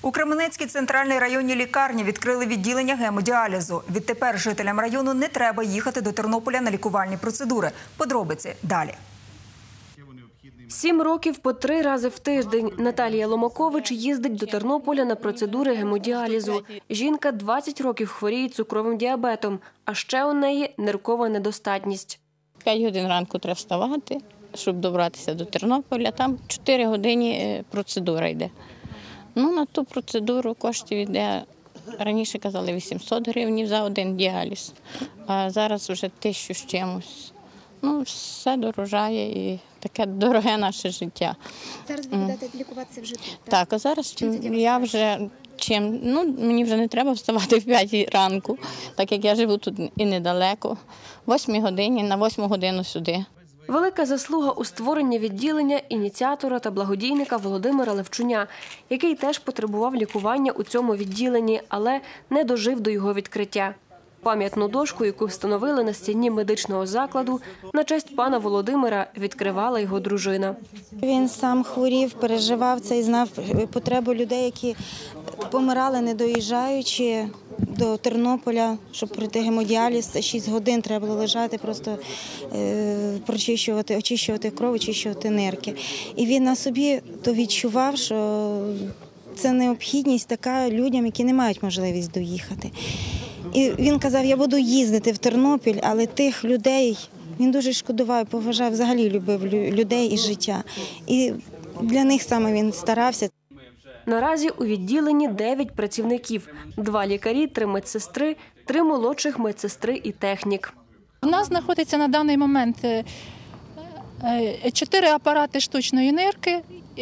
У Кременецькій центральній районній лікарні відкрили відділення гемодіалізу. Відтепер жителям району не треба їхати до Тернополя на лікувальні процедури. Подробиці далі. 7 років по 3 рази в тиждень Наталія Ломакович їздить до Тернополя на процедури гемодіалізу. Жінка 20 років хворіє цукровим діабетом, а ще у неї ниркова недостатність. 5 годин ранку треба вставати, щоб добратися до Тернополя. Там 4 години процедура йде. На ту процедуру коштів йде, раніше казали 800 гривень за один діаліз, а зараз вже 1000 з чимось. Все дорожає і таке дороге наше життя. Зараз ви будете лікуватися вже тут? Так, а зараз я вже мені вже не треба вставати в 5 ранку, так як я живу тут і недалеко. 8 годині, на 8 годину сюди. Велика заслуга у створенні відділення ініціатора та благодійника Володимира Левчуня, який теж потребував лікування у цьому відділенні, але не дожив до його відкриття. Пам'ятну дошку, яку встановили на стіні медичного закладу, на честь пана Володимира відкривала його дружина. Він сам хворів, переживав це і знав потребу людей, які помирали, не доїжджаючи до Тернополя, щоб пройти гемодіаліз. 6 годин треба було лежати, просто очищувати кров, очищувати нирки. І він на собі то відчував, що це необхідність така людям, які не мають можливість доїхати. І він казав, я буду їздити в Тернопіль, але тих людей, він дуже шкодував, поважав, взагалі любив людей і життя. І для них саме він старався. Наразі у відділенні 9 працівників, 2 лікарі, 3 медсестри, 3 молодших медсестри і технік. У нас знаходиться на даний момент 4 апарати штучної нирки,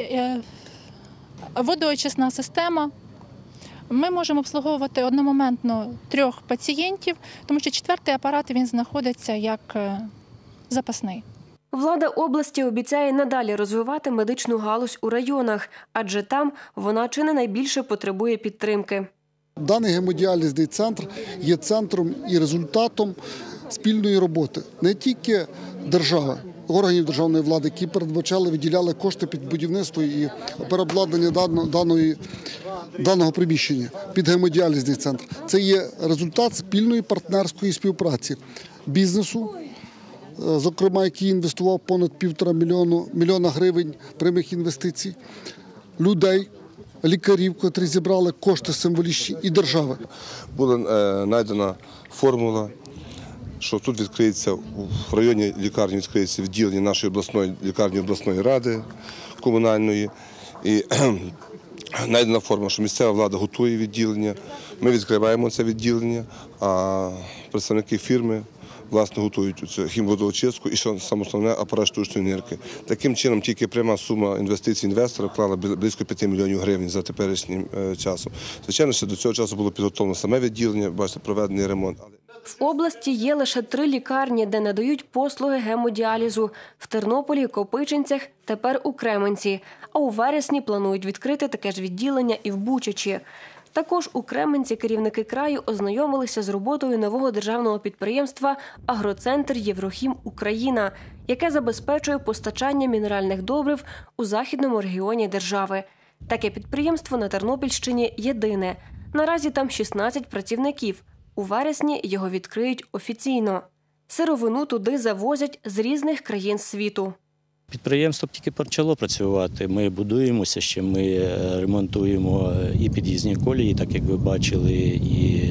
водоочисна система. Ми можемо обслуговувати одномоментно 3 пацієнтів, тому що 4-й апарат він знаходиться як запасний. Влада області обіцяє надалі розвивати медичну галузь у районах, адже там вона чи не найбільше потребує підтримки. Даний гемодіалізний центр є центром і результатом спільної роботи не тільки держави, органів державної влади, які передбачали, виділяли кошти під будівництво і переобладнання даного приміщення під гемодіалізний центр. Це є результат спільної партнерської співпраці бізнесу, зокрема, який інвестував понад 1,5 мільйона гривень прямих інвестицій, людей, лікарів, котрі зібрали кошти символічні, і держави. Була знайдена формула, що тут відкриється, в районі лікарні відкриється відділення нашої обласної лікарні обласної ради комунальної. І знайдена форма, що місцева влада готує відділення, ми відкриваємо це відділення, а представники фірми власне готують хімводоочистку і, що саме основне, апарат штучної нирки. Таким чином, тільки пряма сума інвестицій інвестора вклала близько 5 мільйонів гривень за теперішнім часом. Звичайно, що до цього часу було підготовлено саме відділення, бачите, проведений ремонт. В області є лише 3 лікарні, де надають послуги гемодіалізу. В Тернополі, Копичинцях, тепер у Кременці. А у вересні планують відкрити таке ж відділення і в Бучачі. Також у Кременці керівники краю ознайомилися з роботою нового державного підприємства «Агроцентр Єврохім Україна», яке забезпечує постачання мінеральних добрив у західному регіоні держави. Таке підприємство на Тернопільщині єдине. Наразі там 16 працівників. У вересні його відкриють офіційно. Сировину туди завозять з різних країн світу. Підприємство тільки почало працювати. Ми будуємося ще, ми ремонтуємо і під'їзні колії, так як ви бачили, і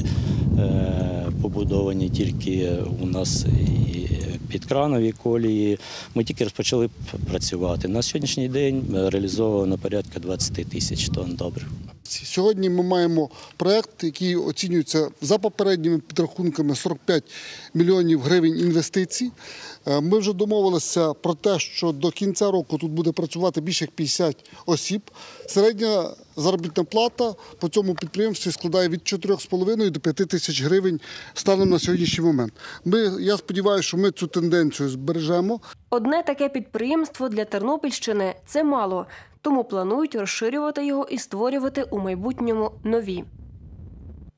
побудовані тільки у нас і підкранові колії. Ми тільки розпочали працювати. На сьогоднішній день реалізовано порядка 20 тисяч тонн добрив. Сьогодні ми маємо проєкт, який оцінюється за попередніми підрахунками 45 мільйонів гривень інвестицій. Ми вже домовилися про те, що до кінця року тут буде працювати більше як 50 осіб. Середня заробітна плата по цьому підприємстві складає від 4,5 до 5 тисяч гривень станом на сьогоднішній момент. Я сподіваюся, що ми цю тенденцію збережемо. Одне таке підприємство для Тернопільщини – це мало. Тому планують розширювати його і створювати у майбутньому нові.